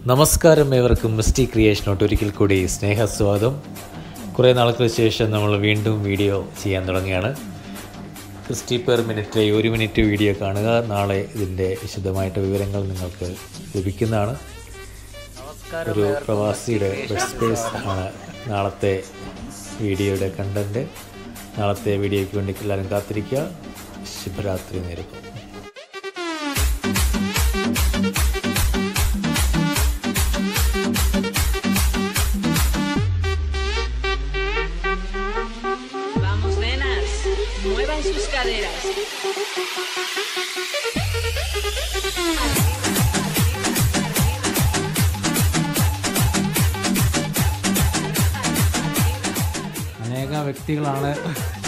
നമസ്കാരം, ഏവർക്കും മിസ്റ്റി ക്രിയേഷനോട്ട് ഒരിക്കൽ കൂടി സ്നേഹസ്വാഗതം. കുറേ നാൾക്ക് ശേഷം നമ്മൾ വീണ്ടും വീഡിയോ ചെയ്യാൻ തുടങ്ങിയാണ്. 60 പെർ മിനിറ്റ് 1 മിനിറ്റ് വീഡിയോ കാണുക. നാളെ ഇതിൻ്റെ വിശദമായിട്ട് വിവരങ്ങൾ നിങ്ങൾക്ക് ലഭിക്കുന്നതാണ്. ഒരു പ്രവാസിയുടെ ബെഡ് സ്പേസ് ആണ് നാളത്തെ വീഡിയോയുടെ കണ്ടൻറ്റ്. നാളത്തെ വീഡിയോയ്ക്ക് വേണ്ടി എല്ലാവരും കാത്തിരിക്കുക. ശുഭരാത്രി നേരുന്നു. Muevan sus caderas. അനേക വ്യക്തികളാണ്